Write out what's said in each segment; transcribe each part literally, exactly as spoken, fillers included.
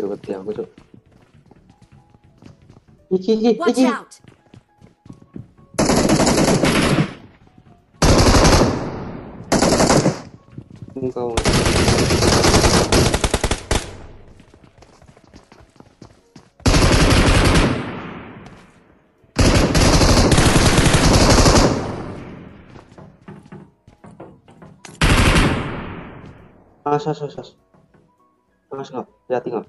Anjir wedi aku, Cuk. Iki iki Watch iki. out! Engkau. Mas, mas, mas, mas. Mas, nggak? Hati nggak?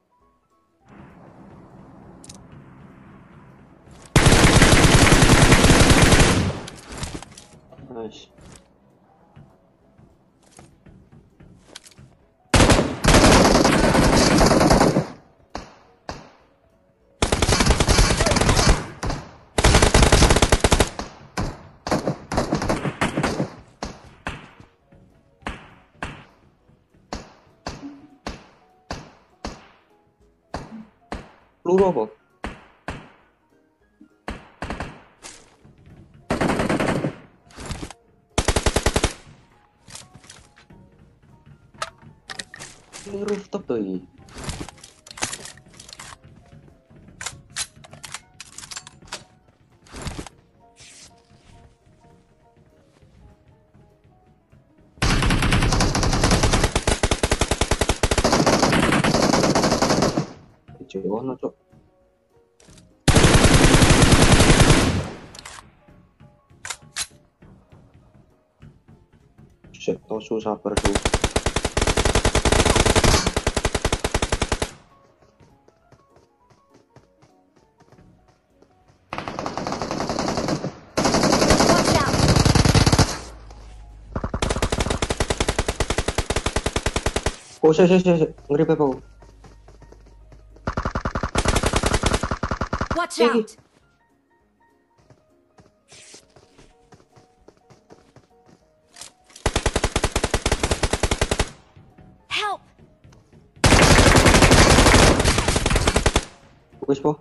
Mas. Peluru apa? Ini rooftop tuh ini. Ono, Cuk. Shit, tosu sabar tuh. Watch out! Oh, sih, sih, sih, ngeri apa kau? Watch Ih. out! Help! Wis po.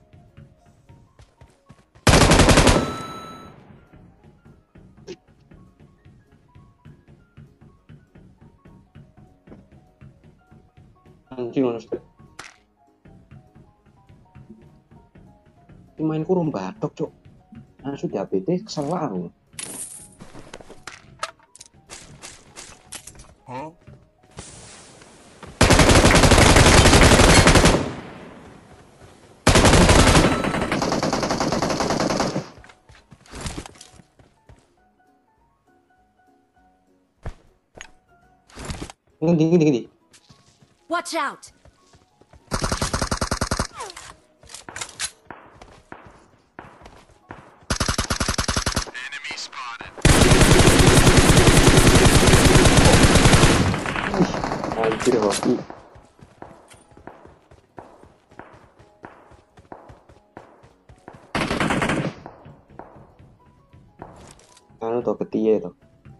Anjing ngono sih. Main kurung batok, Cuk. Nah, sudah B T kesel aku. Huh? Ngendi ngendi ngendi. Watch out! Enemy spotted. Anjir, hoki. Anu to ketiye to.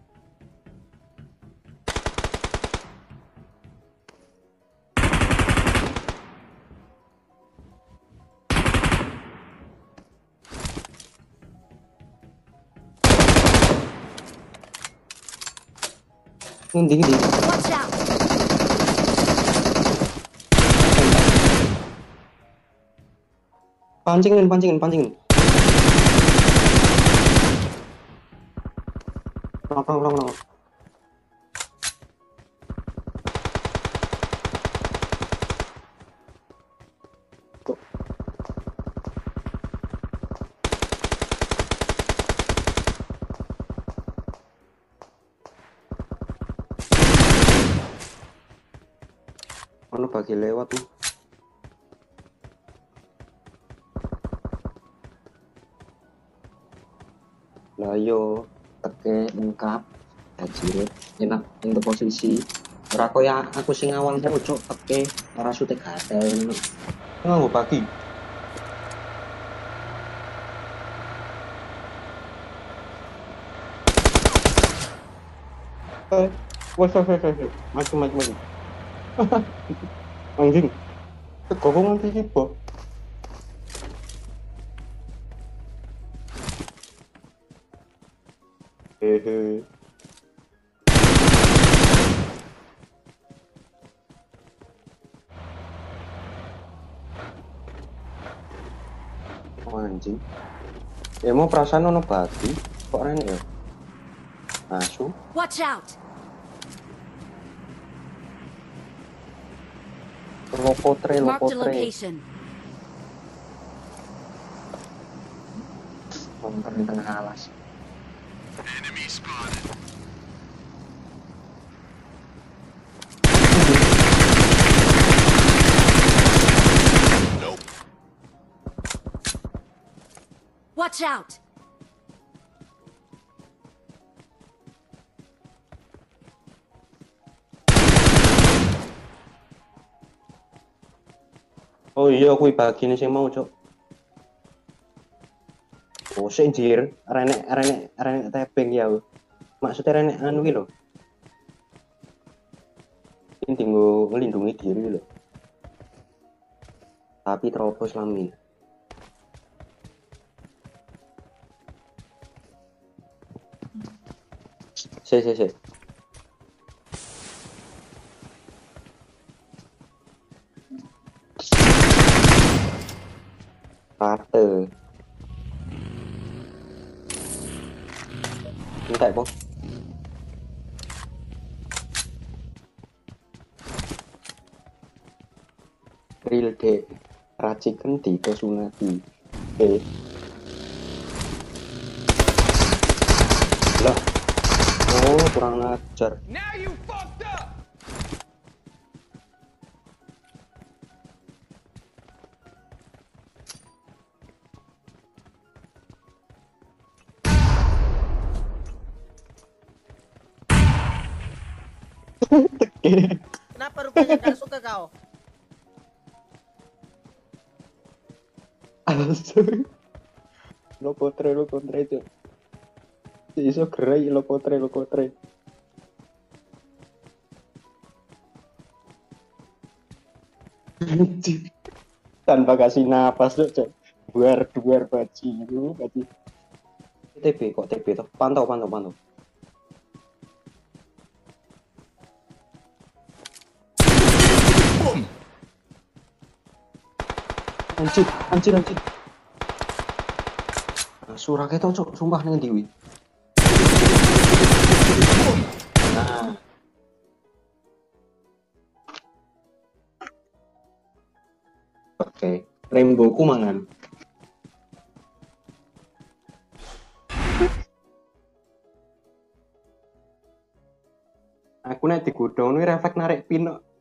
Ngendi ngendi. Watch out! Pancingin, pancingin, pancingin. Nong nong nong nong. Tuh. Ono bagi lewat tuh. Lah yo teke lengkap hajiret enak untuk posisi ora koyo aku sing awal pojok teke parasute gatel ngono. Nganggo bagi. Eh, wes wes wes wes. Maju maju maju. Anjing. Kok nganti iki, Bo? Hehe. bagi. Ya mau perasaan ono bagi. Kok rene ya? Asu. Watch out! Lokotre, Marked a lokotre. location. Nongkrong di tengah alas. Enemy spotted. Nope. Watch out! Oh iya, aku bagi ini sih mau cok. Oh senjir, renek renek renek tepeng ya. Maksudnya renek anu gitu loh. Ini tinggal melindungi diri loh. Tapi terobos lamin. Si si si. Rate. Minta po. Real dek. Racikan tiga sunati. Eh. Lah. Oh kurang ajar. Now you fucked up. Kenapa rupanya gak suka kau? Asu. Lokotre lokotre cok. Iso gerai lokotre lokotre. Tanpa kasih napas cok cok. Buar buar baci itu baci. T P kok T P toh? Pantau pantau pantau. Anjir, anjir, anjir. Nah, surah kita cok, sumpah nih diwi. Nah. Oke, Rainbow ku mangan. Aku nek digodhong refleks narik pin kok.